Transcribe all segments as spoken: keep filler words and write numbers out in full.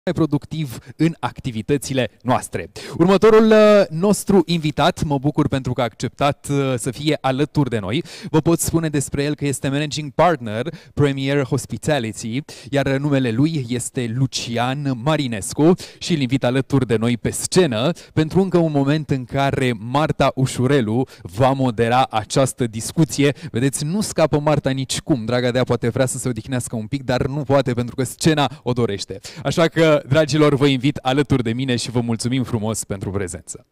productiv în activitățile noastre. Următorul nostru invitat, mă bucur pentru că a acceptat să fie alături de noi. Vă pot spune despre el că este Managing Partner Premier Hospitality, iar numele lui este Lucian Marinescu și îl invit alături de noi pe scenă pentru încă un moment în care Marta Ușurelu va modera această discuție. Vedeți, nu scapă Marta nicicum, draga dea poate vrea să se odihnească un pic, dar nu poate pentru că scena o dorește. Așa că dragilor, vă invit alături de mine și vă mulțumim frumos pentru prezență.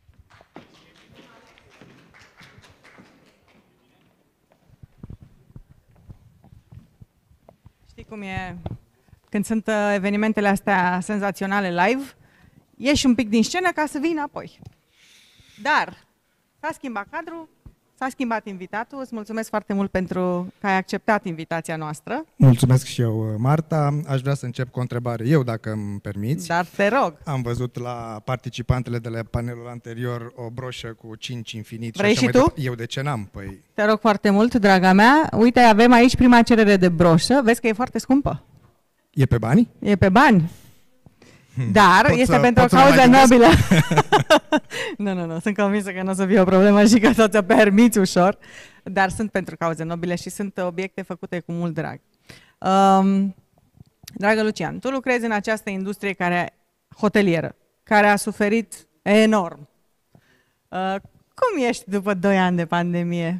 Știi cum e când sunt evenimentele astea senzaționale live? Ieși un pic din scenă ca să vii înapoi. Dar s-a schimbat cadrul, s-a schimbat invitatul. Îți mulțumesc foarte mult pentru că ai acceptat invitația noastră. Mulțumesc și eu, Marta. Aș vrea să încep cu o întrebare eu, dacă îmi permiți. Dar te rog. Am văzut la participantele de la panelul anterior o broșă cu cinci infinit. Vrei și, și tu? Eu de ce n-am? Păi... Te rog foarte mult, draga mea. Uite, avem aici prima cerere de broșă. Vezi că e foarte scumpă. E pe bani? E pe bani. Dar pot este să, pentru o cauză nobilă. Nu, nu, nu, sunt convinsă că nu o să fie o problemă și că să-ți o permiți ușor. Dar sunt pentru cauze nobile și sunt obiecte făcute cu mult drag. Um, dragă Lucian, tu lucrezi în această industrie care, hotelieră, care a suferit enorm. Uh, cum ești după doi ani de pandemie?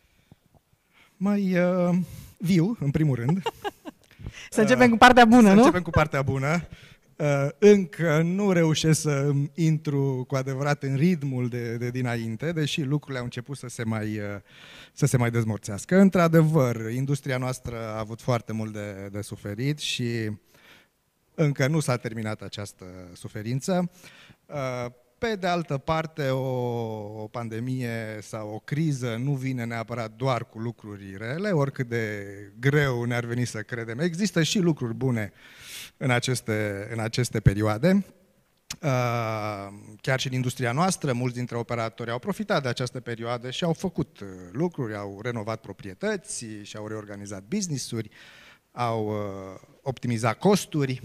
Mai uh, viu, în primul rând. Să începem uh, cu partea bună, să nu? Să începem cu partea bună. Uh, încă nu reușesc să intru cu adevărat în ritmul de, de dinainte, deși lucrurile au început să se mai, uh, să se mai dezmorțească. Într-adevăr, industria noastră a avut foarte mult de, de suferit și încă nu s-a terminat această suferință. Uh, pe de altă parte, o, o pandemie sau o criză nu vine neapărat doar cu lucruri rele, oricât de greu ne-ar veni să credem. Există și lucruri bune în aceste, în aceste perioade. Chiar și în industria noastră, mulți dintre operatori au profitat de această perioadă și au făcut lucruri, au renovat proprietăți și au reorganizat business-uri, au optimizat costuri.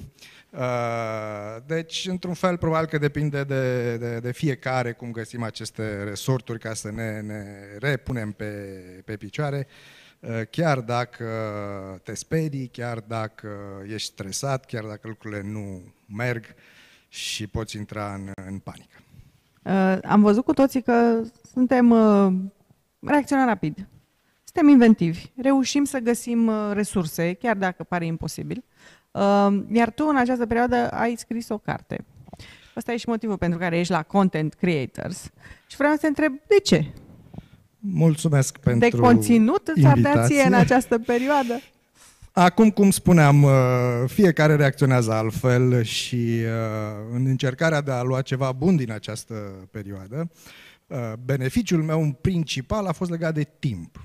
Deci, într-un fel, probabil că depinde de, de, de fiecare cum găsim aceste resorturi ca să ne, ne repunem pe, pe picioare. Chiar dacă te sperii, chiar dacă ești stresat, chiar dacă lucrurile nu merg și poți intra în, în panică. Uh, am văzut cu toții că suntem uh, reacționăm rapid, suntem inventivi, reușim să găsim uh, resurse, chiar dacă pare imposibil. Uh, iar tu, în această perioadă, ai scris o carte. Ăsta e și motivul pentru care ești la Content Creators. Și vreau să te întreb, de ce? Mulțumesc pentru de conținut îți ar dea ție în această perioadă? Acum, cum spuneam, fiecare reacționează altfel și în încercarea de a lua ceva bun din această perioadă, beneficiul meu principal a fost legat de timp.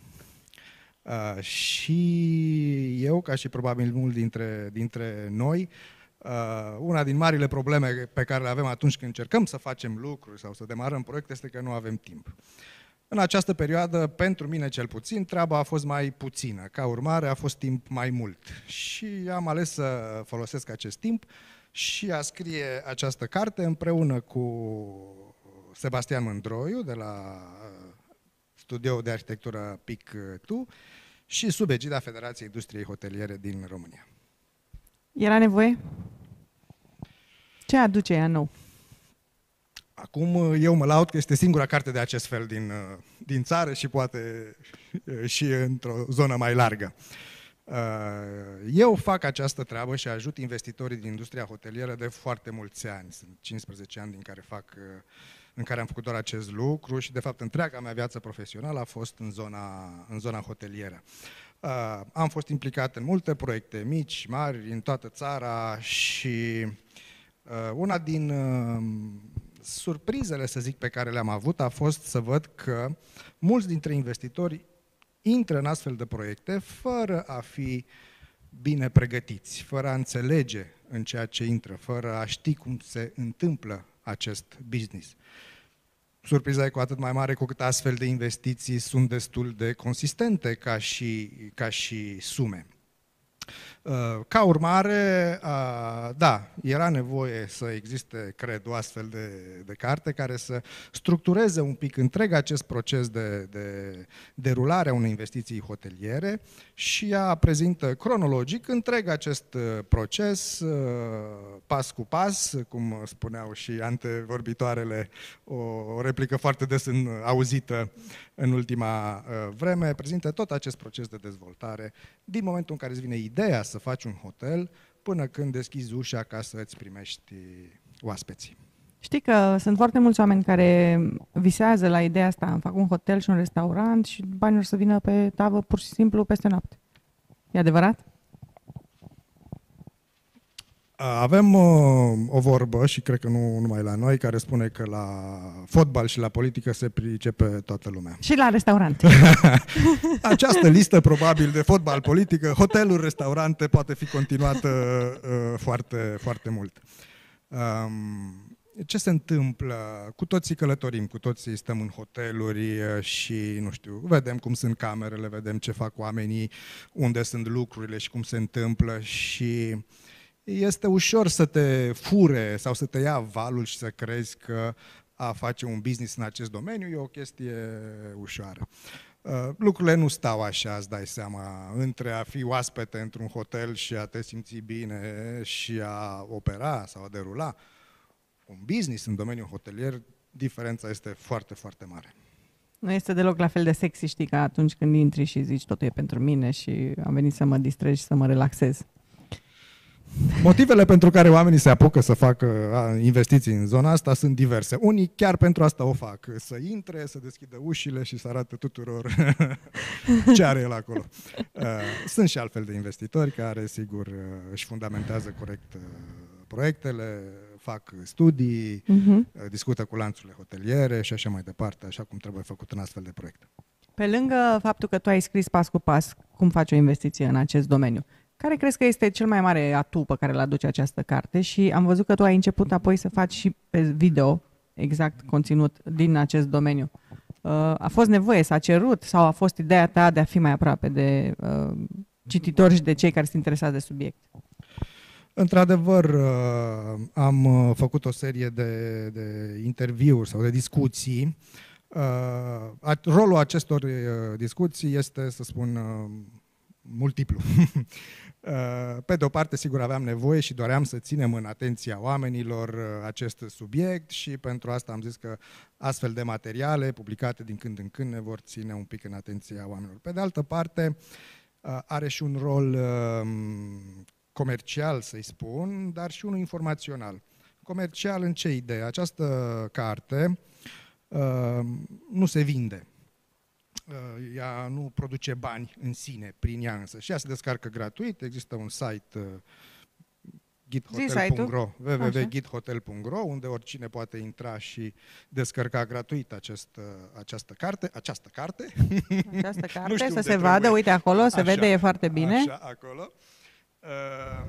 Și eu, ca și probabil mult dintre, dintre noi, una din marile probleme pe care le avem atunci când încercăm să facem lucruri sau să demarăm proiecte este că nu avem timp. În această perioadă, pentru mine cel puțin, treaba a fost mai puțină. Ca urmare, a fost timp mai mult. Și am ales să folosesc acest timp și a scrie această carte împreună cu Sebastian Mândroiu, de la studioul de arhitectură P I C doi și sub egida Federației Industriei Hoteliere din România. Era nevoie? Ce aduce ea nou? Acum eu mă laud că este singura carte de acest fel din, din țară și poate și într-o zonă mai largă. Eu fac această treabă și ajut investitorii din industria hotelieră de foarte mulți ani. Sunt cincisprezece ani din care fac, în care am făcut doar acest lucru și de fapt întreaga mea viață profesională a fost în zona, în zona hotelieră. Am fost implicat în multe proiecte mici, mari, în toată țara și una din surprizele, să zic, pe care le-am avut a fost să văd că mulți dintre investitori intră în astfel de proiecte fără a fi bine pregătiți, fără a înțelege în ceea ce intră, fără a ști cum se întâmplă acest business. Surpriza e cu atât mai mare cu cât astfel de investiții sunt destul de consistente ca și, ca și sume. Ca urmare, da, era nevoie să existe, cred, o astfel de, de carte care să structureze un pic întreg acest proces de, de derulare a unei investiții hoteliere și ea prezintă cronologic întreg acest proces, pas cu pas, cum spuneau și antevorbitoarele, o, o replică foarte des în, auzită în ultima vreme, prezintă tot acest proces de dezvoltare din momentul în care îți vine ideea să faci un hotel până când deschizi ușa ca să îți primești oaspeții. Știi că sunt foarte mulți oameni care visează la ideea asta, îmi fac un hotel și un restaurant și banii or să vină pe tavă pur și simplu peste noapte. E adevărat? Avem uh, o vorbă, și cred că nu numai la noi, care spune că la fotbal și la politică se pricepe toată lumea. Și la restaurant. Această listă probabil de fotbal, politică, hoteluri, restaurante poate fi continuată uh, foarte, foarte mult. Um, ce se întâmplă? Cu toții călătorim, cu toții stăm în hoteluri și, nu știu, vedem cum sunt camerele, vedem ce fac oamenii, unde sunt lucrurile și cum se întâmplă și este ușor să te fure sau să te ia valul și să crezi că a face un business în acest domeniu e o chestie ușoară. Lucrurile nu stau așa, îți dai seama, între a fi oaspete într-un hotel și a te simți bine și a opera sau a derula un business în domeniul hotelier, diferența este foarte, foarte mare. Nu este deloc la fel de sexy, știi, ca atunci când intri și zici totul e pentru mine și am venit să mă distrez și să mă relaxez. Motivele pentru care oamenii se apucă să facă investiții în zona asta sunt diverse. Unii chiar pentru asta o fac, să intre, să deschidă ușile și să arate tuturor ce are el acolo. Sunt și altfel de investitori care, sigur, își fundamentează corect proiectele, fac studii, uh-huh. discută cu lanțurile hoteliere și așa mai departe, așa cum trebuie făcut în astfel de proiecte. Pe lângă faptul că tu ai scris pas cu pas cum faci o investiție în acest domeniu, care crezi că este cel mai mare atu pe care îl aduce această carte? Și am văzut că tu ai început apoi să faci și pe video exact conținut din acest domeniu. A fost nevoie, s-a cerut sau a fost ideea ta de a fi mai aproape de uh, cititori și de cei care sunt interesați de subiect? Într-adevăr, am făcut o serie de, de interviuri sau de discuții. Rolul acestor discuții este, să spun, multiplu. Pe de o parte, sigur, aveam nevoie și doream să ținem în atenția oamenilor acest subiect și pentru asta am zis că astfel de materiale publicate din când în când ne vor ține un pic în atenția oamenilor. Pe de altă parte, are și un rol comercial, să-i spun, dar și unul informațional. Comercial în ce idee? Această carte uh, nu se vinde. Uh, ea nu produce bani în sine, prin ea însă. Și ea se descarcă gratuit, există un site uh, githotel punct ro, w w w punct githotel punct ro, unde oricine poate intra și descărca gratuit acest, această carte. Această carte? Această carte, să se trebuie. vadă, uite acolo, se așa, vede, e foarte bine. Așa, acolo. Uh,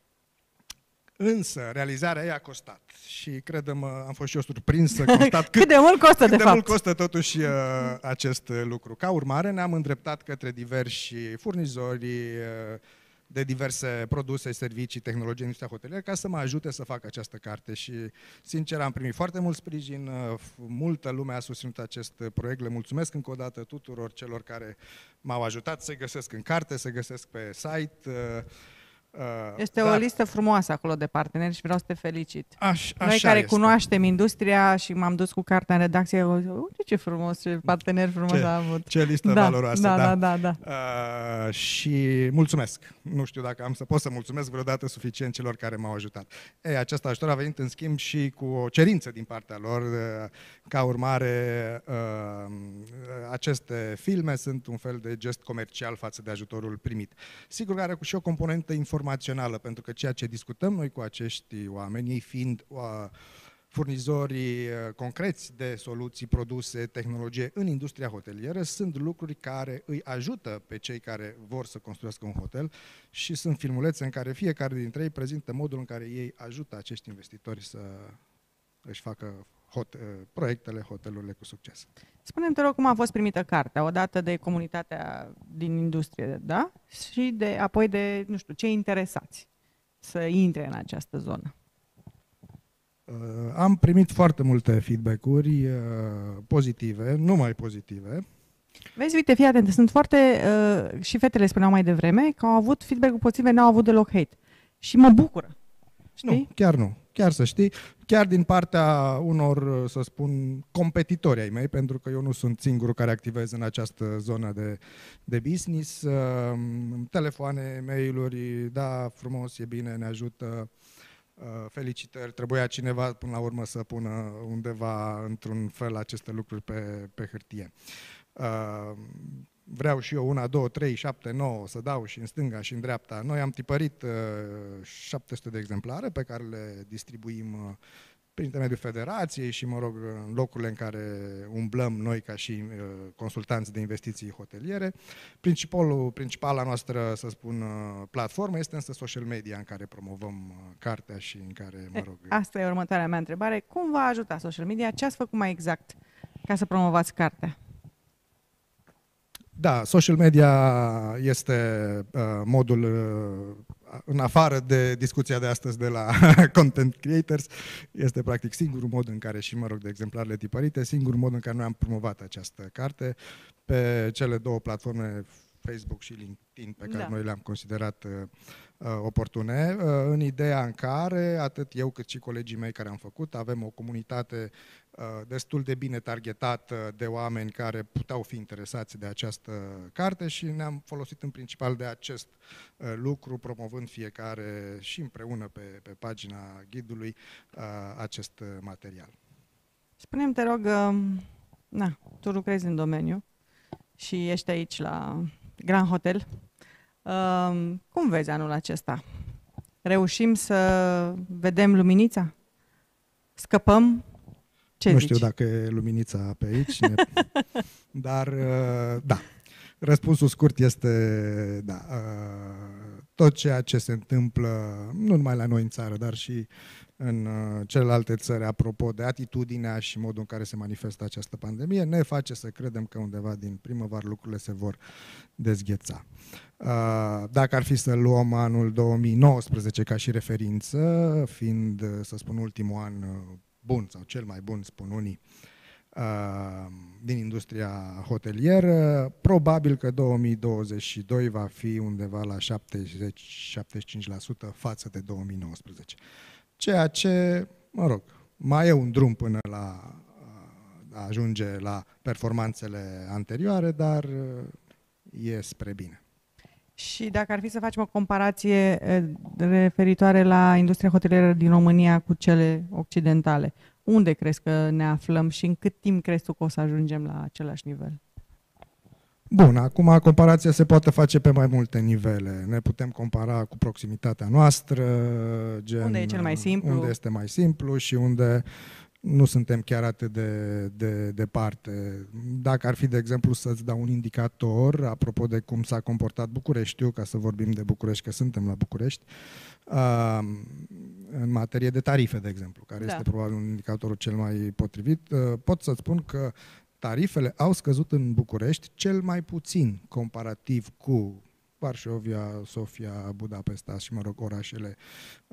însă, realizarea ei a costat și, credem, am fost și eu surprins să constat cât, cât de mult costă, cât de, de fapt. mult costă totuși uh, acest lucru. Ca urmare, ne-am îndreptat către diversi furnizori uh, de diverse produse, servicii, tehnologii, industria hotelieră, ca să mă ajute să fac această carte și, sincer, am primit foarte mult sprijin, uh, multă lume a susținut acest proiect. Le mulțumesc încă o dată tuturor celor care m-au ajutat să găsesc în carte, să găsesc pe site. Uh, Este dar... o listă frumoasă acolo de parteneri și vreau să te felicit. Aș, Noi care este. cunoaștem industria și m-am dus cu cartea în redacție, uite ce frumos, ce parteneri frumos ce, a avut. Ce listă da, valoroasă. Da, da, da, da. da. Uh, și mulțumesc. Nu știu dacă am să pot să mulțumesc vreodată suficient celor care m-au ajutat. Ei, acest ajutor a venit în schimb și cu o cerință din partea lor. Uh, ca urmare, uh, aceste filme sunt un fel de gest comercial față de ajutorul primit. Sigur că are și o componentă informațională, pentru că ceea ce discutăm noi cu acești oameni, ei fiind uh, furnizorii uh, concreți de soluții, produse, tehnologie în industria hotelieră, sunt lucruri care îi ajută pe cei care vor să construiască un hotel și sunt filmulețe în care fiecare dintre ei prezintă modul în care ei ajută acești investitori să își facă hot, proiectele, hotelurile cu succes. Spune-mi, te rog, cum a fost primită cartea, odată de comunitatea din industrie, da? Și de, apoi de, nu știu, cei interesați să intre în această zonă. Uh, am primit foarte multe feedback-uri uh, pozitive, numai pozitive. Vezi, uite, fii atent, sunt foarte, uh, și fetele spuneau mai devreme, că au avut feedback-uri pozitive, n-au avut deloc hate. Și mă bucură. Știi? Nu, chiar nu. Chiar să știi, chiar din partea unor, să spun, competitori ai mei, pentru că eu nu sunt singurul care activez în această zonă de, de business. Uh, telefoane, mail-uri, da, frumos, e bine, ne ajută. Felicitări, trebuia cineva până la urmă să pună undeva într-un fel aceste lucruri pe, pe hârtie. Vreau și eu una, două, trei, șapte, nouă să dau și în stânga și în dreapta. Noi am tipărit șapte sute de exemplare pe care le distribuim prin intermediul federației și, mă rog, în locurile în care umblăm noi ca și uh, consultanți de investiții hoteliere. Principalul, principala noastră, să spun, uh, platformă este însă social media în care promovăm uh, cartea și în care, mă rog... Asta e următoarea mea întrebare. Cum v-a ajutat social media? Ce ați făcut mai exact ca să promovați cartea? Da, social media este uh, modul, uh, în afară de discuția de astăzi de la content creators, este practic singurul mod în care, și mă rog de exemplarele tipărite, singurul mod în care noi am promovat această carte pe cele două platforme, Facebook și LinkedIn, pe care da. noi le-am considerat uh, uh, oportune, uh, în ideea în care, atât eu cât și colegii mei care am făcut, avem o comunitate uh, destul de bine targetată de oameni care puteau fi interesați de această carte și ne-am folosit în principal de acest uh, lucru, promovând fiecare și împreună pe, pe pagina ghidului uh, acest uh, material. Spune-mi, te rog, uh, na, tu lucrezi în domeniu și ești aici la Grand Hotel. Uh, cum vezi anul acesta? Reușim să vedem luminița? Scăpăm? Ce nu zici? știu dacă e luminița pe aici, ne... dar uh, da. Răspunsul scurt este da. Uh, tot ceea ce se întâmplă, nu numai la noi în țară, dar și în uh, celelalte țări, apropo de atitudinea și modul în care se manifestă această pandemie, ne face să credem că undeva din primăvară lucrurile se vor dezgheța. Uh, dacă ar fi să luăm anul două mii nouăsprezece ca și referință, fiind, să spun, ultimul an bun sau cel mai bun, spun unii, din industria hotelieră, probabil că două mii douăzeci și doi va fi undeva la șaptezeci - șaptezeci și cinci la sută față de două mii nouăsprezece. Ceea ce, mă rog, mai e un drum până la a ajunge la performanțele anterioare, dar e spre bine. Și dacă ar fi să facem o comparație referitoare la industria hotelieră din România cu cele occidentale, unde crezi că ne aflăm și în cât timp crezi tu că o să ajungem la același nivel? Bun, acum comparația se poate face pe mai multe nivele. Ne putem compara cu proximitatea noastră, gen, unde e cel mai simplu, unde este mai simplu și unde nu suntem chiar atât de, de departe. Dacă ar fi, de exemplu, să-ți dau un indicator, apropo de cum s-a comportat Bucureștiul, ca să vorbim de București, că suntem la București, uh, în materie de tarife, de exemplu, care da. este probabil un indicator cel mai potrivit, uh, pot să-ți spun că tarifele au scăzut în București cel mai puțin comparativ cu Varșovia, Sofia, Budapesta și, mă rog, orașele uh,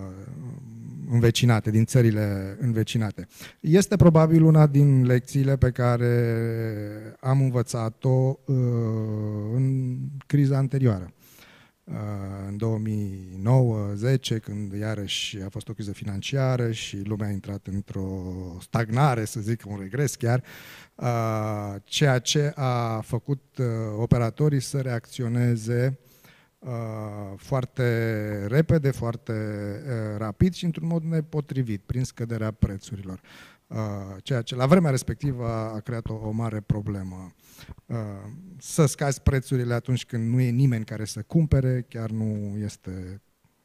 învecinate, din țările învecinate. Este probabil una din lecțiile pe care am învățat-o uh, în criza anterioară. Uh, în două mii nouă zece, când iarăși a fost o criză financiară și lumea a intrat într-o stagnare, să zic, un regres chiar, uh, ceea ce a făcut uh, operatorii să reacționeze uh, foarte repede, foarte uh, rapid și într-un mod nepotrivit, prin scăderea prețurilor. Uh, ceea ce la vremea respectivă a creat o, o mare problemă. Uh, să scazi prețurile atunci când nu e nimeni care să cumpere, chiar nu este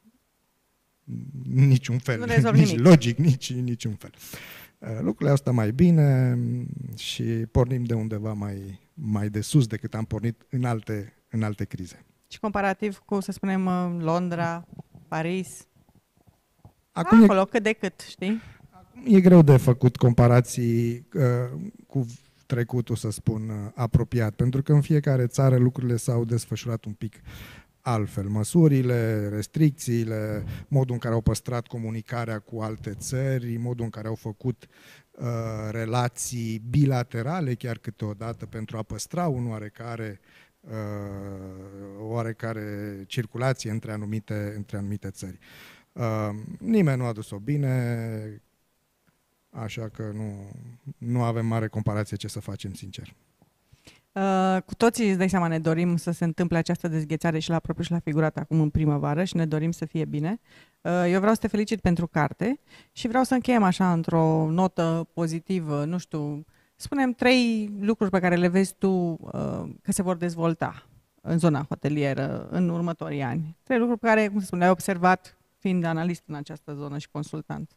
niciun fel, nici nimic. logic, nici niciun fel. Uh, lucrurile au stat mai bine și pornim de undeva mai, mai de sus decât am pornit în alte, în alte crize. Și comparativ cu, să spunem, Londra, Paris, acum acolo e... cât de cât, știi? e greu de făcut comparații uh, cu trecutul, să spun, uh, apropiat, pentru că în fiecare țară lucrurile s-au desfășurat un pic altfel. Măsurile, restricțiile, modul în care au păstrat comunicarea cu alte țări, modul în care au făcut uh, relații bilaterale chiar câteodată pentru a păstra un oarecare, uh, oarecare circulație între anumite, între anumite țări. Uh, nimeni nu a dus-o bine, așa că nu, nu avem mare comparație ce să facem, sincer. Uh, cu toții, îți dai seama, ne dorim să se întâmple această dezghețare și la propriu și la figurat acum în primăvară și ne dorim să fie bine. Uh, eu vreau să te felicit pentru carte și vreau să încheiem așa într-o notă pozitivă, nu știu, spunem trei lucruri pe care le vezi tu uh, că se vor dezvolta în zona hotelieră în următorii ani. Trei lucruri pe care, cum să spun, le-ai observat fiind analist în această zonă și consultant.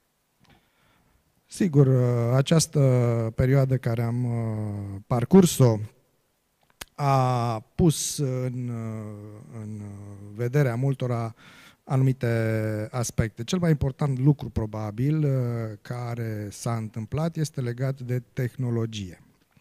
Sigur, această perioadă care am parcurs-o a pus în, în vederea multora anumite aspecte. Cel mai important lucru, probabil, care s-a întâmplat este legat de tehnologie.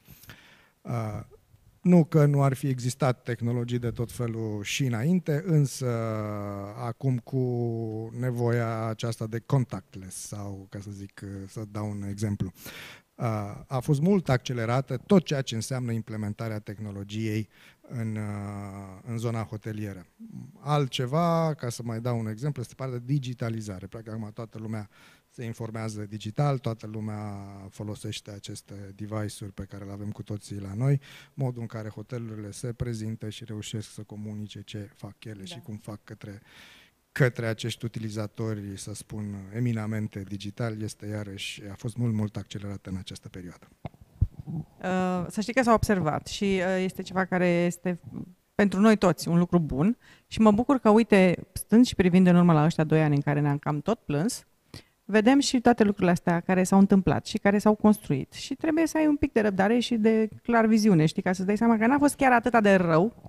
Nu că nu ar fi existat tehnologii de tot felul și înainte, însă acum cu nevoia aceasta de contactless, sau, ca să zic, să dau un exemplu, a fost mult accelerată tot ceea ce înseamnă implementarea tehnologiei în, în zona hotelieră. Altceva, ca să mai dau un exemplu, este partea de digitalizare. Practic, acum toată lumea se informează digital, toată lumea folosește aceste device-uri pe care le avem cu toții la noi, modul în care hotelurile se prezintă și reușesc să comunice ce fac ele da. și cum fac către, către acești utilizatori, să spun, eminamente digitali, este iarăși, a fost mult, mult accelerat în această perioadă. Uh, să știi că s-a observat și uh, este ceva care este pentru noi toți un lucru bun și mă bucur că, uite, stând și privind în urmă la ăștia doi ani în care ne-am cam tot plâns, vedem și toate lucrurile astea care s-au întâmplat și care s-au construit. Și trebuie să ai un pic de răbdare și de clar viziune, știi, ca să-ți dai seama că n-a fost chiar atât de rău.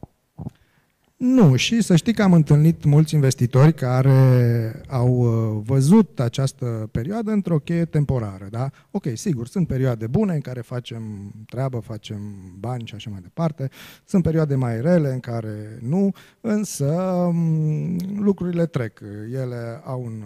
Nu, și să știi că am întâlnit mulți investitori care au văzut această perioadă într-o cheie temporară, da? Ok, sigur, sunt perioade bune în care facem treabă, facem bani și așa mai departe, sunt perioade mai rele în care nu, însă lucrurile trec, ele au un,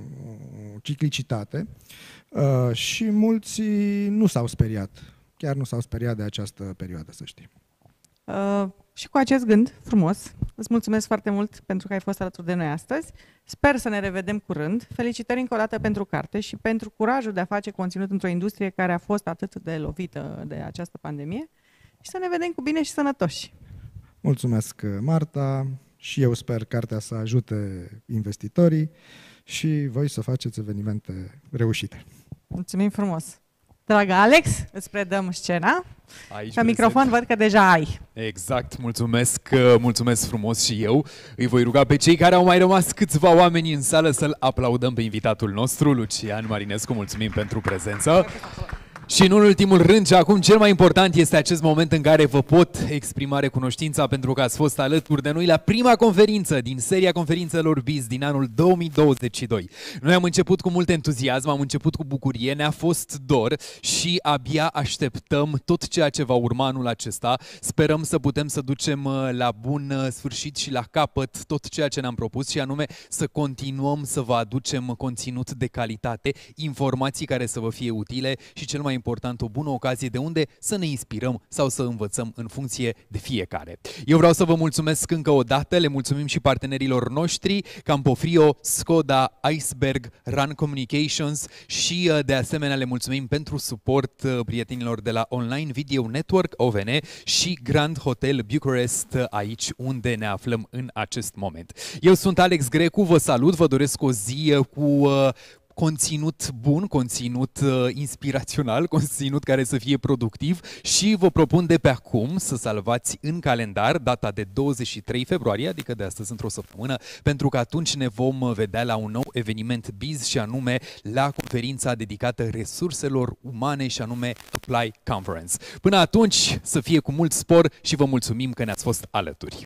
o ciclicitate uh, și mulți nu s-au speriat, chiar nu s-au speriat de această perioadă, să știi. Uh... Și cu acest gând frumos, îți mulțumesc foarte mult pentru că ai fost alături de noi astăzi. Sper să ne revedem curând. Felicitări încă o dată pentru carte și pentru curajul de a face conținut într-o industrie care a fost atât de lovită de această pandemie și să ne vedem cu bine și sănătoși. Mulțumesc, Marta, și eu sper cartea să ajute investitorii și voi să faceți evenimente reușite. Mulțumim frumos! Dragă Alex, îți predăm scena. Aici Pe microfon văd că deja ai. Exact, mulțumesc, mulțumesc frumos și eu. Îi voi ruga pe cei care au mai rămas câțiva oameni în sală să-l aplaudăm pe invitatul nostru, Lucian Marinescu. Mulțumim pentru prezență. Și în ultimul rând, și acum cel mai important este acest moment în care vă pot exprima recunoștința pentru că ați fost alături de noi la prima conferință din seria conferințelor B I Z din anul două mii douăzeci și doi. Noi am început cu mult entuziasm, am început cu bucurie, ne-a fost dor și abia așteptăm tot ceea ce va urma anul acesta. Sperăm să putem să ducem la bun sfârșit și la capăt tot ceea ce ne-am propus și anume să continuăm să vă aducem conținut de calitate, informații care să vă fie utile și cel mai important, o bună ocazie de unde să ne inspirăm sau să învățăm în funcție de fiecare. Eu vreau să vă mulțumesc încă o dată, le mulțumim și partenerilor noștri, Campofrio, Skoda, Iceberg, Run Communications și de asemenea le mulțumim pentru suport prietenilor de la Online Video Network, O V N, și Grand Hotel Bucharest, aici unde ne aflăm în acest moment. Eu sunt Alex Grecu, vă salut, vă doresc o zi cu conținut bun, conținut uh, inspirațional, conținut care să fie productiv și vă propun de pe acum să salvați în calendar data de douăzeci și trei februarie, adică de astăzi într-o săptămână, pentru că atunci ne vom vedea la un nou eveniment B I Z și anume la conferința dedicată resurselor umane și anume Apply Conference. Până atunci să fie cu mult spor și vă mulțumim că ne-ați fost alături.